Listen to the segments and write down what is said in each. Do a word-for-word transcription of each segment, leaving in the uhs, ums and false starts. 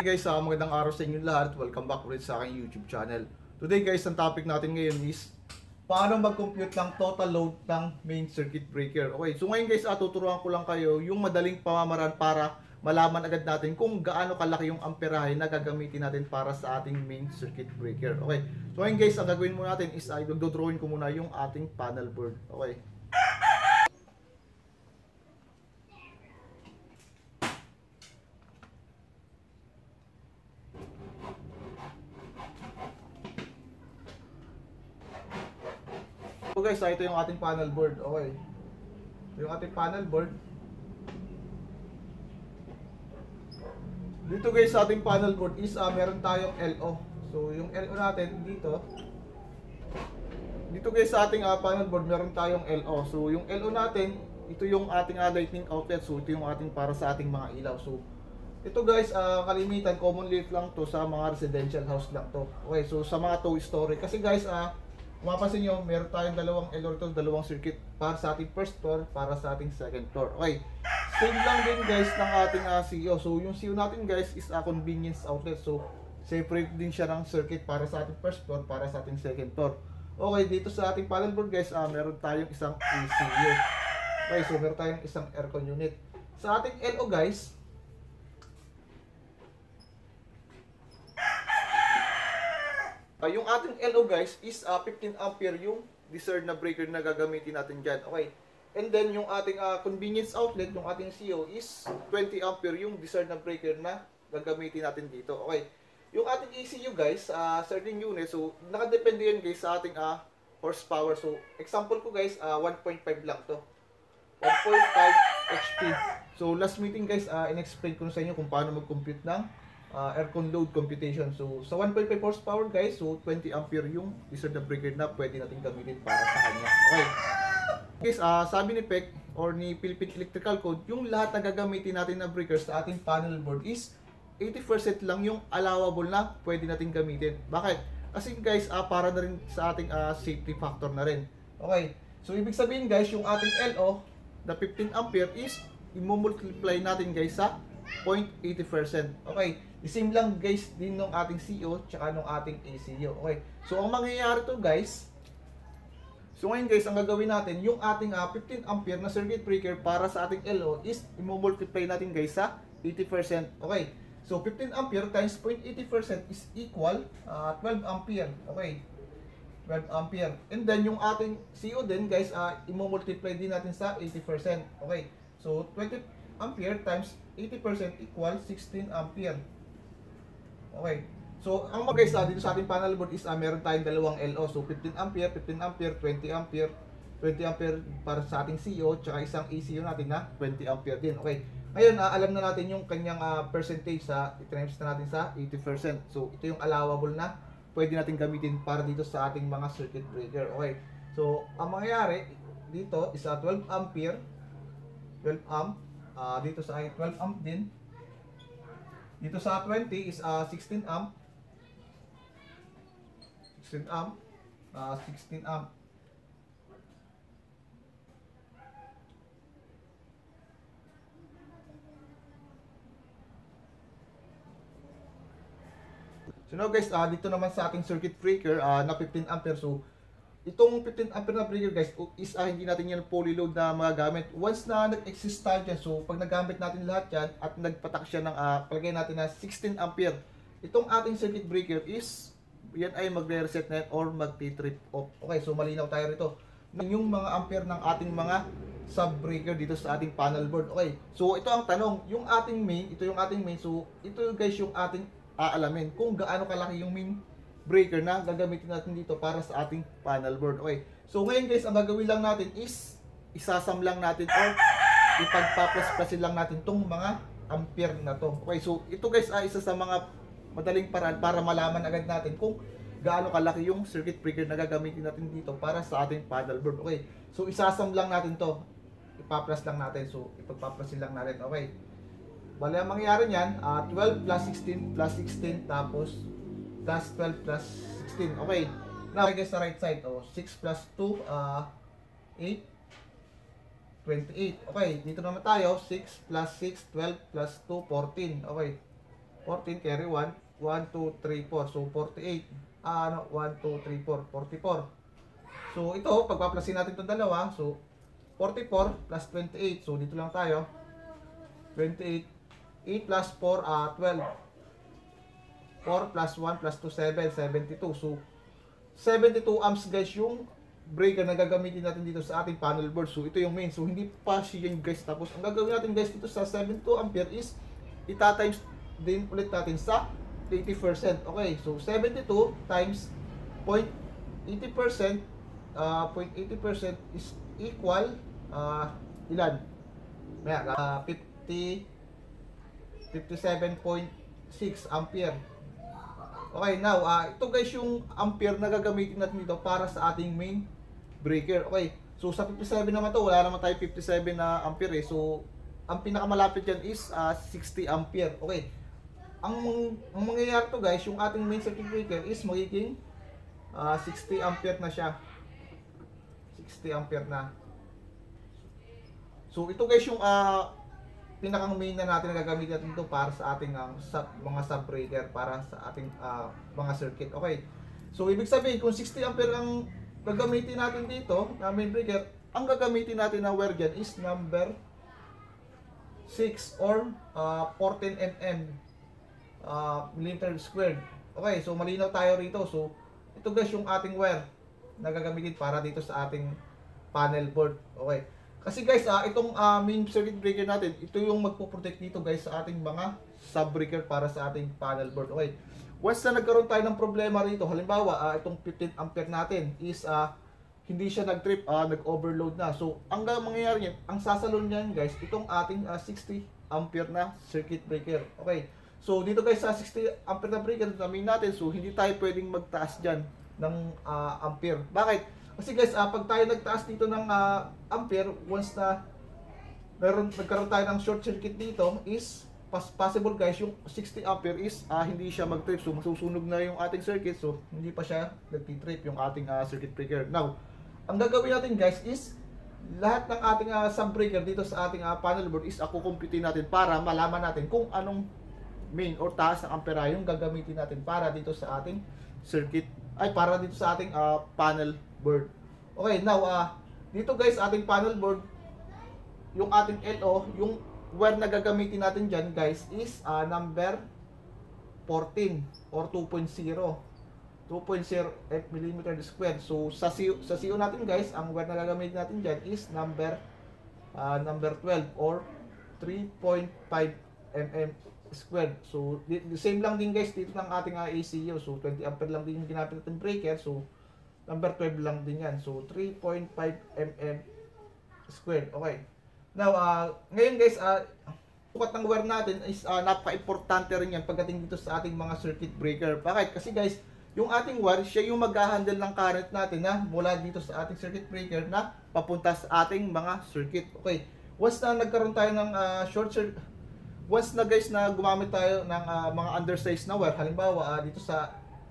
guys, uh, magandang araw sa inyo lahat. Welcome back ulit sa aking YouTube channel. Today guys, ang topic natin ngayon is paano mag-compute ng total load ng main circuit breaker. Okay, so ngayon guys, uh, tuturuan ko lang kayo yung madaling pamamaraan para malaman agad natin kung gaano kalaki yung amperahe na gagamitin natin para sa ating main circuit breaker. Okay, so ngayon guys, ang gagawin muna natin is uh, i-drawing ko muna yung ating panel board. Okay. So guys, ito yung ating panel board. Okay. Ito yung ating panel board. Dito guys, sa ating panel board is uh, meron tayong L O. So yung L O natin dito. Dito guys sa ating uh, panel board meron tayong L O. So yung L O natin, ito yung ating uh, lightning outlet. So ito yung ating para sa ating mga ilaw. So ito guys, uh, kalimitan, commonly lang to sa mga residential house lang to. Okay, so sa mga two story. Kasi guys, ah, uh, mapapansin nyo, meron tayong dalawang L O rito, dalawang circuit para sa ating first floor, para sa ating second floor. Okay, same lang din guys ng ating uh, C O. So yung C O natin guys is a convenience outlet. So separate din siya ng circuit para sa ating first floor, para sa ating second floor. Okay, dito sa ating panel board guys, uh, meron tayong isang E C U. Okay, so meron tayong isang aircon unit. Sa ating L O guys, Uh, yung ating L O guys is uh, fifteen ampere yung desired na breaker na gagamitin natin dyan. Okay. And then yung ating uh, convenience outlet, yung ating C O is twenty ampere yung desired na breaker na gagamitin natin dito. Okay. Yung ating E C U guys, uh, certain unit, so nakadepende yan guys sa ating uh, horsepower. So example ko guys, uh, one point five lang to. one point five H P. So last meeting guys, uh, in-explain ko sa inyo kung paano mag-compute ng Uh, aircon load computation. So sa one point five horsepower guys, so twenty ampere yung desired na breaker na pwede natin gamitin para sa kanya. Okay. Guys, uh, sabi ni P E C or ni Philippine Electrical Code, yung lahat na gagamitin natin na breakers sa ating panel board is eighty percent lang yung allowable na pwede natin gamitin. Bakit? Kasi guys, uh, para na rin sa ating uh, safety factor na rin. Okay. So ibig sabihin guys, yung ating L O na fifteen ampere is i-multiply natin guys sa zero point eight zero percent. Okay. The same lang guys din nung ating C O tsaka nung ating A C U. Okay. So ang mangyayari to guys, so ngayon guys, ang gagawin natin, yung ating uh, fifteen ampere na circuit breaker para sa ating L O is i-multiply natin guys sa eighty percent. Okay. So fifteen ampere times zero point eight zero percent is equal uh, twelve ampere. Okay. twelve ampere. And then yung ating C O din guys, uh, i-multiply din natin sa eighty percent. Okay. So twenty ampere times eighty percent equal sixteen ampere. Okay. So, ang mga guys, uh, dito sa ating panel board is uh, meron tayong dalawang L O. So, fifteen ampere, fifteen ampere, twenty ampere, twenty ampere para sa ating C O, tsaka isang A C U natin na twenty ampere din. Okay. Ngayon, uh, alam na natin yung kanyang uh, percentage sa, i-times na natin sa eighty percent. So, ito yung allowable na pwede natin gamitin para dito sa ating mga circuit breaker. Okay. So, ang mangyayari dito is uh, twelve ampere, twelve amp, uh, dito sa ay twelve amp din. Dito sa twenty is uh, sixteen amp. sixteen amp. Uh, sixteen amp. So now guys, uh, dito naman sa ating circuit breaker uh, na fifteen ampere. So itong fifteen ampere na breaker guys is uh, hindi natin yan fully load na magagamit. Once na nag-exist tayo dyan, so pag nagamit natin lahat yan at nagpatak siya ng uh, palagay natin na sixteen ampere, itong ating circuit breaker is yan ay magre-reset na yan or magti-trip off. Okay, so malinaw tayo rito. Yung mga ampere ng ating mga sub-breaker dito sa ating panel board. Okay, so ito ang tanong, yung ating main, ito yung ating main, so ito guys yung ating aalamin kung gaano kalaki yung main breaker na gagamitin natin dito para sa ating panel board. Okay. So ngayon guys, ang gagawin lang natin is isasam lang natin or ipagpa-plus-plusin lang natin tong mga ampere na to. Okay. So ito guys ay isa sa mga madaling paraan para malaman agad natin kung gaano kalaki yung circuit breaker na gagamitin natin dito para sa ating panel board. Okay. So isasam lang natin to. Ipa-plus lang natin. So ipagpa-plusin lang natin. Okay. Bale ang mangyayari niyan, uh, twelve plus sixteen plus sixteen tapos plus twelve plus sixteen. Okay. Now, guys, sa right side, oh, six plus two, uh, eight, twenty-eight. Okay, dito naman tayo, six plus six, twelve plus two, fourteen. Okay. fourteen carry one, one, two, three, four. So, forty-eight. Ah, ano, one, two, three, four, forty-four. So, ito, pagpaplasin natin itong dalawa. So, forty-four plus twenty-eight. So, dito lang tayo. twenty-eight. eight plus four, ah, twelve. four plus one plus two, seven. seventy-two. So, seventy-two amps guys yung breaker na gagamitin natin dito sa ating panel board. So, ito yung main. So, hindi pa siya yung guys. Tapos, ang gagawin natin guys dito sa seventy-two ampere is ita-times din ulit natin sa eighty percent. Okay, so seventy-two times zero point eight zero percent, uh, zero point eight zero percent is equal uh, ilan? May uh, fifty, fifty-seven point six ampere. Okay, now uh, ito guys yung ampere na gagamitin natin dito para sa ating main breaker. Okay, so sa fifty-seven naman to, wala naman tayo fifty-seven na ampere eh. So ang pinakamalapit dyan is uh, sixty ampere. Okay, ang, ang mangyayari to guys, yung ating main circuit breaker is magiging uh, sixty ampere na siya. sixty ampere na. So ito guys yung uh, pinakang main na natin na gagamitin natin ito para sa ating uh, sub, mga sub breaker, para sa ating uh, mga circuit. Okay, so ibig sabihin kung sixty ampere ang gagamitin natin dito na main breaker, ang gagamitin natin na wire dyan is number six or uh, fourteen millimeter uh, millimeter squared. Okay, so malinaw tayo rito. So ito guys yung ating wire na gagamitin para dito sa ating panel board. Okay, kasi guys uh, itong uh, main circuit breaker natin, ito yung magpo-protect dito guys sa ating mga sub breaker para sa ating panel board. Okay, once na nagkaroon tayo ng problema rito, halimbawa uh, itong fifteen ampere natin is uh, hindi siya nag-trip, uh, nag-overload na. So, ang mangyayari niyan, ang sasalon niyan guys, itong ating uh, sixty ampere na circuit breaker. Okay. So, dito guys sa sixty ampere na breaker, namin natin, so hindi tayo pwedeng magtaas diyan ng uh, ampere. Bakit? Kasi guys, uh, pag tayo nagtaas dito ng uh, ampere, once na meron, nagkaroon tayo ng short circuit dito, is possible guys, yung sixty ampere is uh, hindi siya mag-trip. So, masusunog na yung ating circuit. So, hindi pa siya nagtitrip yung ating uh, circuit breaker. Now, ang gagawin natin guys is lahat ng ating uh, sub breaker dito sa ating uh, panel board is ako kumpitin natin para malaman natin kung anong main or taas ng ampera yung gagamitin natin para dito sa ating circuit, ay para dito sa ating uh, panel board. Okay, now uh, dito guys ating panel board, yung ating L O, yung wire na gagamitin natin dyan guys is uh, number fourteen or two point zero. two point zero millimeter squared. So sa C O, sa C O natin guys, ang wire na gagamitin natin diyan is number uh, number twelve or three point five millimeter squared. So the, the same lang din guys dito ng ating uh, A C U. So twenty ampere lang din yung ginamit natin breaker. So number twelve lang din yan. So three point five millimeter squared. Okay. Now uh, ngayon guys, uh, sukat ng wire natin is uh, napaka-importante rin yan pagdating dito sa ating mga circuit breaker. Bakit? Kasi guys, yung ating wire, siya yung mag-handle ng current natin na mula dito sa ating circuit breaker na papunta sa ating mga circuit. Okay. Once na nagkaroon tayo ng uh, short circuit, once na guys na gumamit tayo ng uh, mga undersized na wire, halimbawa uh, dito sa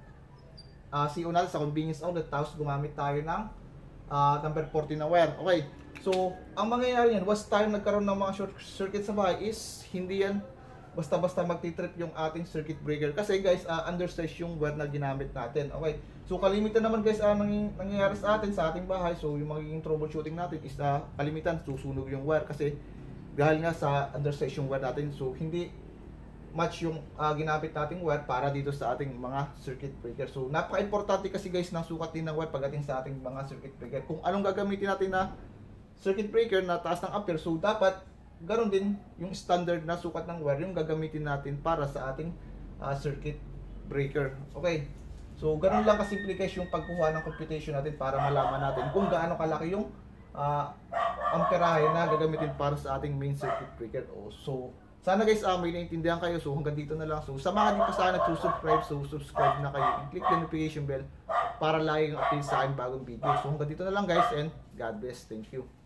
uh, C O natin sa convenience outlet, tapos gumamit tayo ng uh, number fourteen na wire. Okay. So, ang mangyayari yan, once tayo nagkaroon ng mga short circuit sa bahay is hindi yan basta-basta magti-trip yung ating circuit breaker. Kasi guys, uh, undersize yung wire na ginamit natin. Okay. So, kalimitan naman guys, uh, nang, nangyayari sa atin, sa ating bahay. So, yung magiging troubleshooting natin is uh, kalimitan, susunog yung wire. Kasi, dahil nga sa undersize yung wire natin. So, hindi match yung uh, ginamit nating wire para dito sa ating mga circuit breaker. So, napaka-importante kasi guys ng sukat din ng wire pagdating sa ating mga circuit breaker. Kung anong gagamitin natin na circuit breaker na taas ng ampere, so dapat ganoon din yung standard na sukat ng wire yung gagamitin natin para sa ating uh, circuit breaker. Okay. So ganoon lang kasimple guys yung pagkuha ng computation natin para malaman natin kung gaano kalaki yung uh, amperahe na gagamitin para sa ating main circuit breaker. Oh, so sana guys uh, may naintindihan kayo. So hanggang dito na lang. So sa mga di pa sana nagsusubscribe, so subscribe na kayo. I-click the notification bell para lagi kang update sa aking bagong video. So hanggang dito na lang guys, and God bless. Thank you.